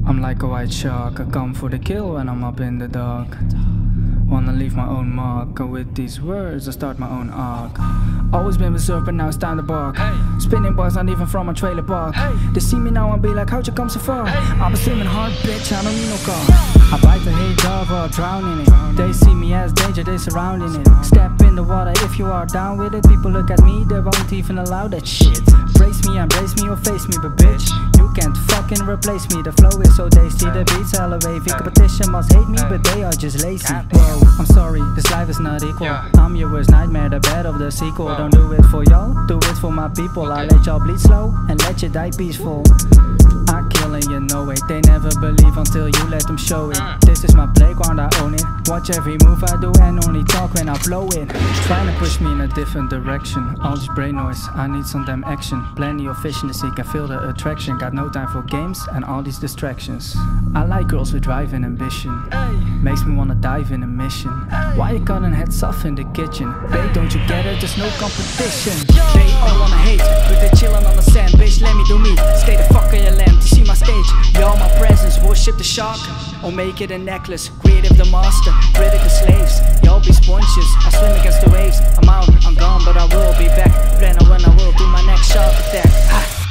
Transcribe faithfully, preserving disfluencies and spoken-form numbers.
I'm like a white shark, I come for the kill when I'm up in the dark. Wanna leave my own mark, and with these words I start my own arc. Always been berserk, but now it's time to bark. Hey. Spinning bars, not even from a trailer park. Hey. They see me now and be like, how'd you come so far? Hey. I'm a swimming hard bitch, I don't need no car. I bite the hate off or drown in it. They see me as danger, they surrounding it. Step in the water if you are down with it. People look at me, they won't even allow that shit. Brace me, embrace me or face me, but bitch, you can't fucking replace me. The flow is so tasty, the beats hella wavy. Competition must hate me, but they are just lazy. Whoa, I'm sorry, this life is not equal. I'm your worst nightmare, the bed of the sequel. Don't do it for y'all, do it for my people. I let y'all bleed slow and let you die peaceful. I kill and you know it. They never believe until you let them show it. This is my playground, I own it. Watch every move I do and only talk when I blow it. Trying to push me in a different direction. All this brain noise, I need some damn action. Plenty of fish in the sea, can feel the attraction. Got no time for games and all these distractions. I like girls with drive and ambition. Makes me wanna dive in a mission. Why you cutting heads off in the kitchen? Babe, don't you get it? There's no competition. They all wanna hate, but they chillin' on the sand. Bitch, let me do me. Stay the fuck on your lamp. You see my stage, y'all my presence. Worship the shark, or make it a necklace. Creative the master, critical slaves. Y'all be sponges, I swim against the waves. I'm out, I'm gone, but I will be back. Plan on when I will do my next shark attack. Ha.